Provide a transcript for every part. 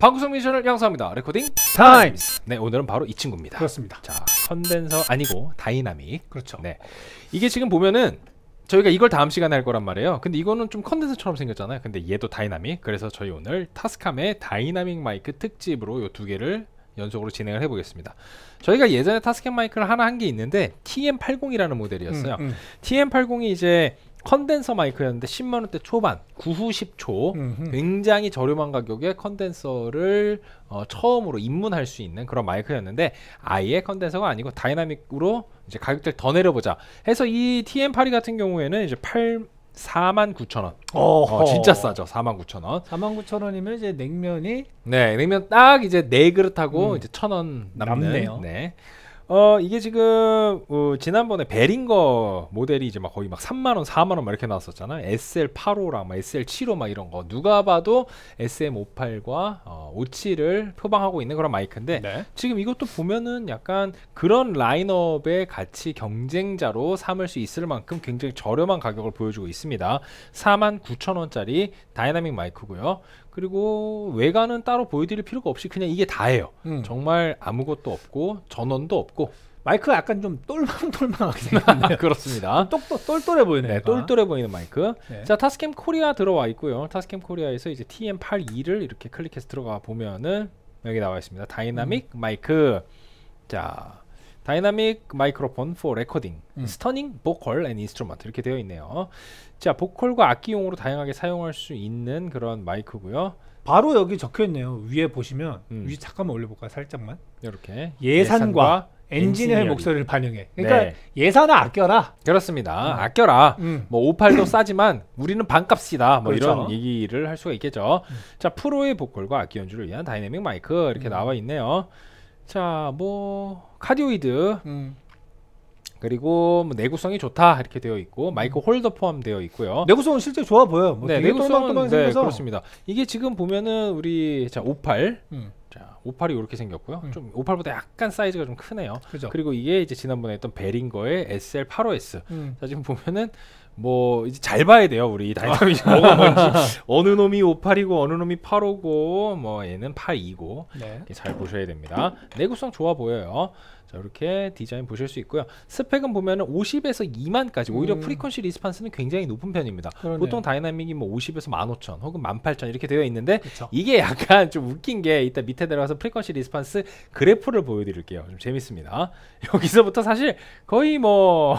방구석 미션을 양성합니다. 레코딩 타임. 네, 오늘은 바로 이 친구입니다. 그렇습니다. 자, 컨덴서 아니고 다이나믹. 그렇죠. 네, 이게 지금 보면은 저희가 이걸 다음 시간에 할 거란 말이에요. 근데 이거는 좀 컨덴서처럼 생겼잖아요. 근데 얘도 다이나믹. 그래서 저희 오늘 타스캄의 다이나믹 마이크 특집으로 요 두 개를 연속으로 진행을 해보겠습니다. 저희가 예전에 타스캠 마이크를 하나 한 게 있는데 TM80이라는 모델이었어요. TM80이 이제 컨덴서 마이크였는데 10만원대 초반 9후 10초 굉장히 저렴한 가격에 컨덴서를 처음으로 입문할 수 있는 그런 마이크였는데, 아예 컨덴서가 아니고 다이나믹으로 이제 가격대를 더 내려보자 해서 이 TM82 같은 경우에는 이제 49,000원. 진짜 싸죠. 49,000원. 49,000원이면 이제 냉면이 네, 냉면 딱 이제 4그릇하고 이제 1,000원 남네요. 네. 이게 지금 지난번에 베링거 모델이 이제 막 거의 막 3만원 4만원 막 이렇게 나왔었잖아요. SL85랑 막 SL75 막 이런 거 누가 봐도 SM58과 57을 표방하고 있는 그런 마이크인데, 네. 지금 이것도 보면은 약간 그런 라인업의 같이 경쟁자로 삼을 수 있을 만큼 굉장히 저렴한 가격을 보여주고 있습니다. 49,000원짜리 다이나믹 마이크고요. 그리고 외관은 따로 보여드릴 필요가 없이 그냥 이게 다예요. 정말 아무것도 없고 전원도 없고 마이크가 약간 좀 똘망똘망하게 생겼네요. 그렇습니다. 똘똘해 보이네요. 네, 똘똘해 보이는 마이크. 네. 자, 타스캠 코리아 들어와 있고요. 타스캠 코리아에서 이제 TM82를 이렇게 클릭해서 들어가 보면은 여기 나와 있습니다. 다이나믹 마이크. 자, 다이나믹 마이크로폰 for recording, 스터닝 보컬 앤 인스트루먼트 이렇게 되어 있네요. 자, 보컬과 악기용으로 다양하게 사용할 수 있는 그런 마이크고요. 바로 여기 적혀있네요. 위에 보시면 위 잠깐만 올려볼까요? 살짝만. 이렇게 예산과 엔지니어의 목소리를 반영해. 그러니까 네. 예산을 아껴라. 그렇습니다. 아껴라. 뭐 58도 싸지만 우리는 반값이다. 뭐 그렇죠. 이런 얘기를 할 수가 있겠죠. 자, 프로의 보컬과 악기 연주를 위한 다이내믹 마이크 이렇게 나와 있네요. 자, 뭐 카디오이드 그리고 뭐 내구성이 좋다 이렇게 되어 있고 마이크 홀더 포함되어 있고요. 내구성은 실제 좋아 보여요. 뭐 네, 되게 내구성은 생겨서. 그렇습니다. 이게 지금 보면은 우리 자 58, 자 58이 이렇게 생겼고요. 좀 58보다 약간 사이즈가 좀 크네요. 그죠. 그리고 이게 이제 지난번에 했던 베링거의 SL85S. 자, 지금 보면은 뭐 이제 잘 봐야 돼요. 우리 다이나믹이 뭐가 뭔지. 어느 놈이 58이고 어느 놈이 85고 뭐 얘는 82고 네. 이렇게 잘 보셔야 됩니다. 내구성 좋아 보여요. 자, 이렇게 디자인 보실 수 있고요. 스펙은 보면은 50에서 2만까지 오히려 프리퀀시 리스판스는 굉장히 높은 편입니다. 그러네요. 보통 다이나믹이 뭐 50에서 15,000 혹은 18,000 이렇게 되어 있는데, 그쵸. 이게 약간 좀 웃긴 게 이따 밑에 들어가서 프리퀀시 리스판스 그래프를 보여드릴게요. 좀 재밌습니다. 여기서부터 사실 거의 뭐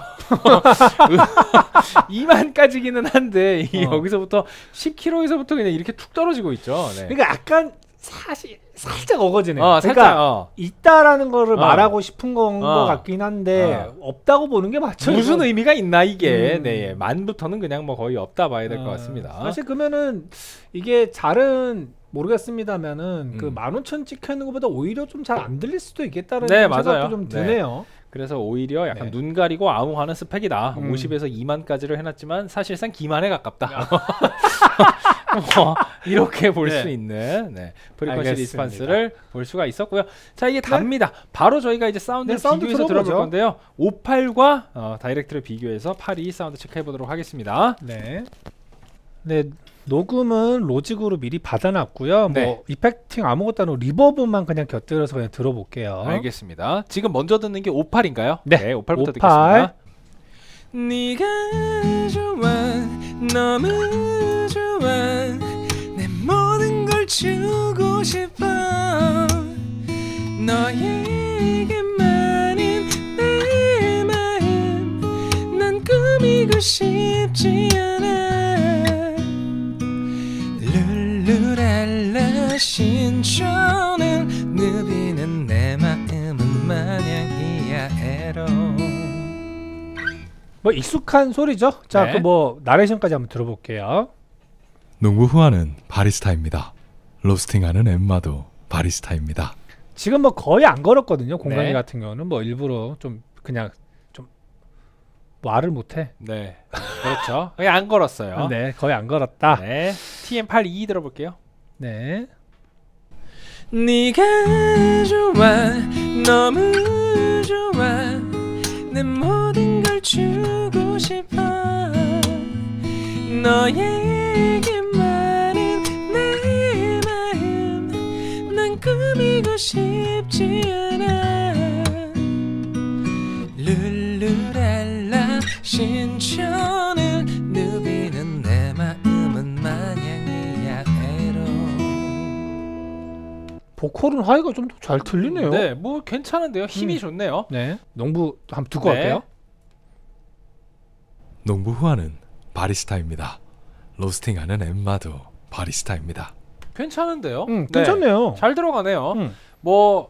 2만까지기는 한데 여기서부터 10km에서부터 그냥 이렇게 툭 떨어지고 있죠. 네. 그러니까 약간 사실 살짝 어거지네요. 살짝, 그러니까 있다라는 거를 말하고 싶은 건 것 같긴 한데 없다고 보는 게 맞죠. 무슨 의미가 있나 이게. 네, 만부터는 그냥 뭐 거의 없다 봐야 될 것 같습니다. 사실 그러면은 이게 잘은 모르겠습니다면은 그 15,000 찍혀 있는 것보다 오히려 좀 잘 안 들릴 수도 있겠다는 생각도 좀 드네요. 그래서 오히려 약간 눈 가리고 아웅하는 스펙이다. 50에서 2만까지를 해놨지만 사실상 기만에 가깝다. 이렇게 볼 수 있는 프리퀀시 리스판스를 볼 수가 있었고요. 자, 이게 답니다. 바로 저희가 이제 사운드를 비교해서 들어볼 건데요. 58과 다이렉트를 비교해서 82 사운드 체크해 보도록 하겠습니다. 네. 네, 녹음은 로직으로 미리 받아놨고요. 뭐 이펙팅 아무것도 안 하고 리버브만 그냥 곁들여서 그냥 들어볼게요. 알겠습니다. 지금 먼저 듣는 게 58인가요? 네, 58부터 58. 듣겠습니다. 네가 좋아, 너무 좋아, 내 모든 걸 주고 싶어, 너에게만인 내 마음, 난 꾸미고 싶지 않아. 룰루랄라 신촌을 누비는 내 마음은 마냥이야 에로. 뭐 익숙한 소리죠. 자, 그 뭐 나레이션까지 한번 들어볼게요. 농구 후아는 바리스타입니다. 로스팅하는 엠마도 바리스타입니다. 지금 뭐 거의 안 걸었거든요. 공간이 같은 경우는 뭐 일부러 좀 그냥 좀 말을 못해. 네, 그렇죠. 거의 안 걸었어요. 네, 거의 안 걸었다. 네, TM82 들어볼게요. 네. 네가 좋아, 너무 좋아, 내 모든 걸 주고 싶어, 너에게만은 내 마음, 꾸미고 싶지 않아 룰루랄라 신촌을 누비는 내 마음은 마냥이야 애로. 보컬은 하이가 좀 더 잘 들리네요. 네, 뭐 괜찮은데요. 힘이 좋네요. 네, 농부 한번 듣고 네. 갈게요. 농부 후아는 바리스타입니다. 로스팅하는 엠마도 바리스타입니다. 괜찮은데요. 괜찮네요. 잘 들어가네요. 뭐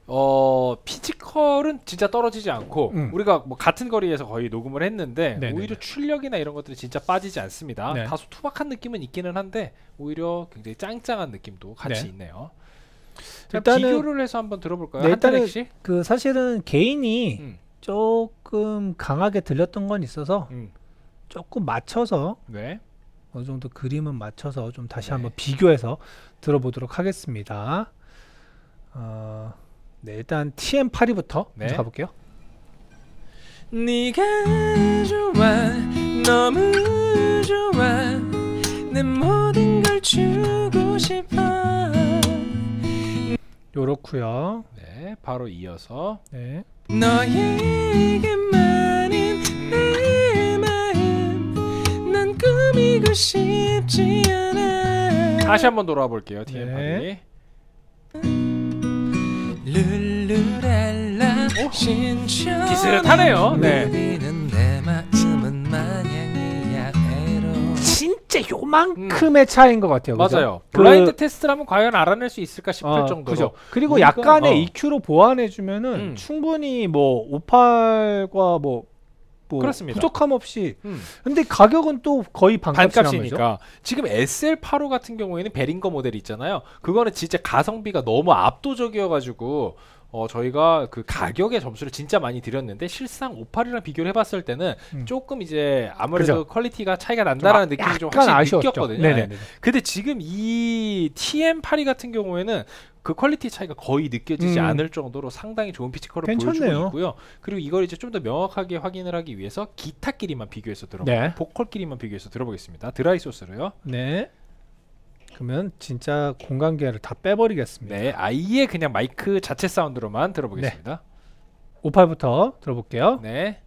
피지컬은 진짜 떨어지지 않고 우리가 뭐 같은 거리에서 거의 녹음을 했는데 네네네. 오히려 출력이나 이런 것들이 진짜 빠지지 않습니다. 네. 다소 투박한 느낌은 있기는 한데 오히려 굉장히 짱짱한 느낌도 같이 네. 있네요. 일단은 비교를 해서 한번 들어볼까요? 네, 한 일단은 트랙씩? 그 사실은 개인이 음. 조금 강하게 들렸던 건 있어서 조금 맞춰서 네. 어느 정도 그림은 맞춰서 좀 다시 네. 한번 비교해서 들어보도록 하겠습니다. 네, 일단 TM82부터 네. 먼저 가볼게요. 네가 좋아 너무 좋아 내 모든 걸 주고 싶어. 요렇고요. 네, 바로 이어서 네. 너에게만은 내 마음 난 꾸미고 싶지 않아 다시 한번 돌아와 볼게요. TM8. 네. 룰루랄라 신촌 비슷하네요. 네. 누비는 내 마음은 마냥이야 애로. 진짜 요만큼의 차이인 것 같아요. 그죠? 맞아요. 그- 블라인드 테스트라면 과연 알아낼 수 있을까 싶을 정도로. 그죠. 그리고 우리가- 약간의 EQ로 보완해주면은 음. 충분히 뭐 58과 뭐 그렇습니다. 부족함 없이. 근데 가격은 또 거의 반값이란 말이죠. 반값이니까 지금 SL85 같은 경우에는 베링거 모델이 있잖아요. 그거는 진짜 가성비가 너무 압도적이어가지고 저희가 그 가격의 점수를 진짜 많이 드렸는데 실상 58이랑 비교를 해봤을 때는 조금 이제 아무래도 그죠. 퀄리티가 차이가 난다라는 느낌이 좀 확실히 아쉬웠죠. 느꼈거든요. 네네네. 네. 근데 지금 이 TM82 같은 경우에는 그 퀄리티 차이가 거의 느껴지지 않을 정도로 상당히 좋은 피지컬을 보여주고 괜찮네요. 있고요. 그리고 이걸 이제 좀 더 명확하게 확인을 하기 위해서 기타끼리만 비교해서 들어보고 네. 보컬끼리만 비교해서 들어보겠습니다. 드라이 소스로요. 네. 그러면 진짜 공간계를 다 빼버리겠습니다. 네, 아예 그냥 마이크 자체 사운드로만 들어보겠습니다. 58부터 들어볼게요. 네.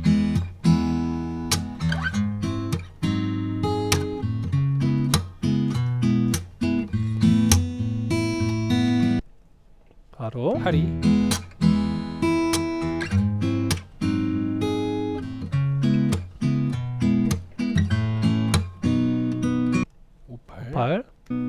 바로 파리. 오팔. 8.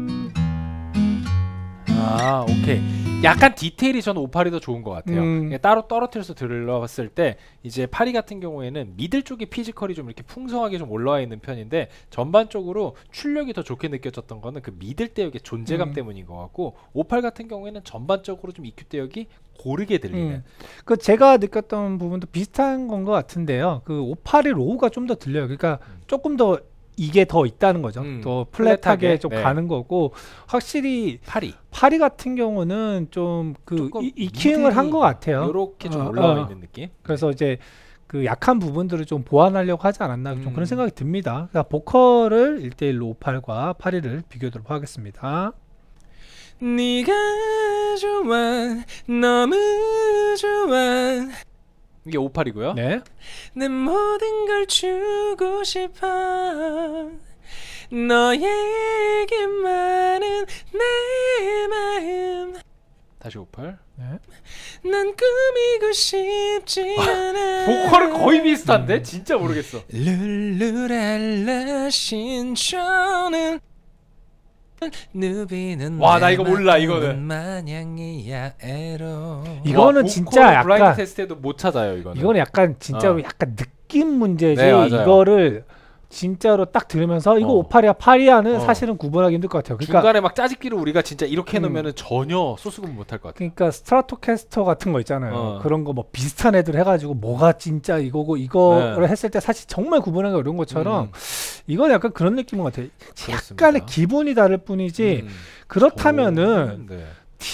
아, 오케이. 약간 디테일이 저는 58이 더 좋은 것 같아요. 그냥 따로 떨어뜨려서 들러봤을 때 이제 파리 같은 경우에는 미들 쪽에 피지컬이 좀 이렇게 풍성하게 좀 올라와 있는 편인데 전반적으로 출력이 더 좋게 느껴졌던 거는 그 미들 대역의 존재감 때문인 것 같고 58 같은 경우에는 전반적으로 좀 EQ 대역이 고르게 들리는. 그 제가 느꼈던 부분도 비슷한 건 것 같은데요. 그 58의 로우가 좀 더 들려요. 그러니까 조금 더 이게 더 있다는 거죠. 더 플랫하게 좀 네. 가는 거고 확실히 파리 같은 경우는 좀 그 조금 이킹을 한 것 같아요. 이렇게 좀 올라와 있는 느낌. 그래서 이제 그 약한 부분들을 좀 보완하려고 하지 않았나 좀 그런 생각이 듭니다. 그러니까 보컬을 1대1로 58과 82를 비교하도록 하겠습니다. 네가 좋아 너무 좋아 이게 58이고요. 네. 내 모든 걸 주고 싶어 너에게만은 내 마음 다시 58. 네. 난 꾸미고 싶지 않아 보컬은 거의 비슷한데 진짜 모르겠어. 룰루랄라 신촌은 누비는 와, 나 이거 몰라, 이거는. 마냥이야 애로. 이거는 진짜 블라인드 약간 테스트에도 못 찾아요, 이거는. 이거는 약간 진짜로 약간 느낌 문제지. 네, 맞아요. 이거를 진짜로 딱 들으면서 이거 58이야 8이야는 사실은 구분하기 힘들 것 같아요. 그러니까 중간에 막 짜집기를 우리가 진짜 이렇게 해놓으면은 전혀 소수구분 못할 것 같아요. 그러니까 스트라토캐스터 같은 거 있잖아요. 그런 거 뭐 비슷한 애들 해가지고 뭐가 진짜 이거고 이거를 했을 때 사실 정말 구분하기 어려운 것처럼 이건 약간 그런 느낌인 것 같아요. 그렇습니다. 약간의 기분이 다를 뿐이지 그렇다면은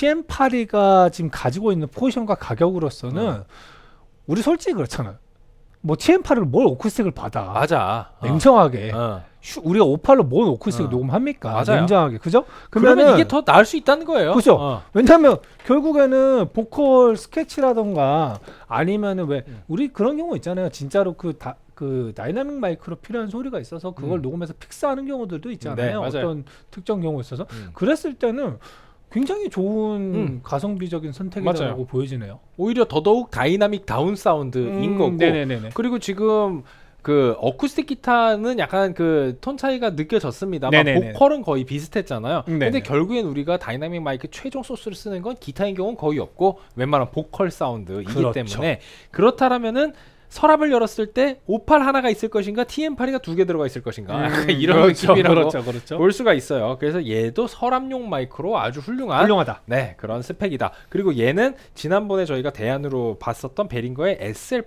TM82가 지금 가지고 있는 포지션과 가격으로서는 우리 솔직히 그렇잖아요. 뭐 TM8을 뭘 오쿠스틱을 받아. 맞아. 냉정하게. 어. 우리가 58로 뭔 오쿠스틱을 녹음합니까? 맞아요. 냉정하게. 그죠? 그러면 이게 더 나을 수 있다는 거예요. 그죠? 왜냐하면 결국에는 보컬 스케치라던가 아니면은 왜 우리 그런 경우 있잖아요. 진짜로 그 다이나믹 마이크로 필요한 소리가 있어서 그걸 녹음해서 픽스하는 경우들도 있잖아요. 네, 어떤 특정 경우에 있어서 그랬을 때는 굉장히 좋은 가성비적인 선택이라고 보여지네요. 오히려 더더욱 다이나믹 다운 사운드인 거고. 네네네네. 그리고 지금 그 어쿠스틱 기타는 약간 그 톤 차이가 느껴졌습니다만 보컬은 거의 비슷했잖아요. 근데 결국엔 우리가 다이나믹 마이크 최종 소스를 쓰는 건 기타인 경우는 거의 없고 웬만한 보컬 사운드이기 그렇죠. 때문에 그렇다라면은 서랍을 열었을 때 58 하나가 있을 것인가 TM8이 두 개 들어가 있을 것인가 약간 이런 느낌이라고 볼 수가 있어요. 그래서 얘도 서랍용 마이크로 아주 훌륭하다. 네, 그런 스펙이다. 그리고 얘는 지난번에 저희가 대안으로 봤었던 베링거의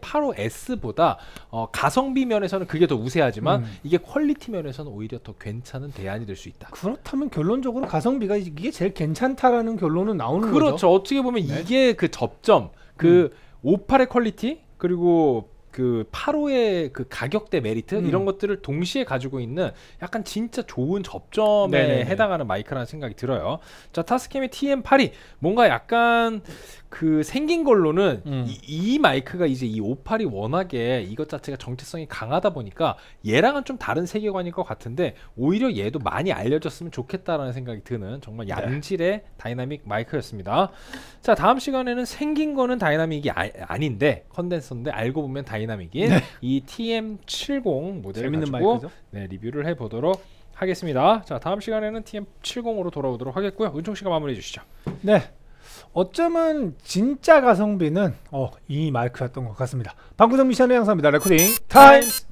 SL85S보다 가성비 면에서는 그게 더 우세하지만 이게 퀄리티 면에서는 오히려 더 괜찮은 대안이 될 수 있다. 그렇다면 결론적으로 가성비가 이게 제일 괜찮다라는 결론은 나오는 거죠. 그렇죠. 어떻게 보면 이게 그 접점, 그 58의 퀄리티 그리고 그 85의 그 가격대 메리트 이런 것들을 동시에 가지고 있는 약간 진짜 좋은 접점에 해당하는 마이크라는 생각이 들어요. 자, 타스캠의 TM8이 뭔가 약간 그 생긴 걸로는 이 마이크가 이제 이 58이 워낙에 이것 자체가 정체성이 강하다 보니까 얘랑은 좀 다른 세계관일 것 같은데 오히려 얘도 많이 알려졌으면 좋겠다라는 생각이 드는 정말 양질의 다이나믹 마이크였습니다. 자, 다음 시간에는 생긴 거는 다이나믹이 아닌데 컨덴서인데 알고 보면 다이나믹인 이 TM70 모델을 재밌는 가지고 마이크죠? 리뷰를 해보도록 하겠습니다. 자, 다음 시간에는 TM70으로 돌아오도록 하겠고요. 은총 씨가 마무리해 주시죠. 네. 어쩌면 진짜 가성비는 이 마이크였던 것 같습니다. 방구석 미션의 양사입니다. 레코딩 타임!